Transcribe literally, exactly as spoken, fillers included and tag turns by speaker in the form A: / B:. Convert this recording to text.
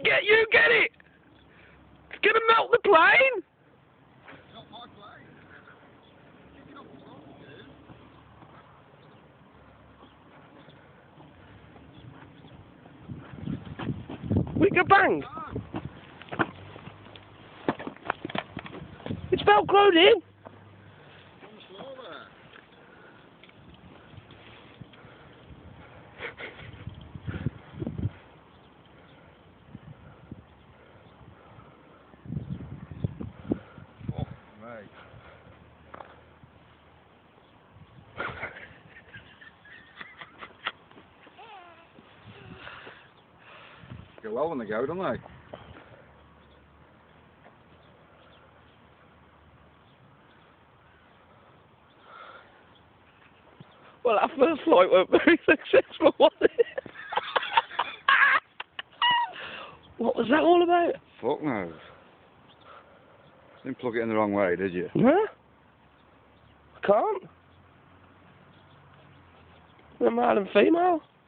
A: get you get it. It's gonna melt the plane.
B: It's not my plane. Kick it off the top, dude.
A: Wigga bang. It's velcroed in.
B: On the floor there. Oh, mate. Go well when they go, don't they?
A: Well, our first flight weren't very successful, was it? What was that all about?
B: Fuck knows. Didn't plug it in the wrong way, did you?
A: Huh? I can't. They're male and female.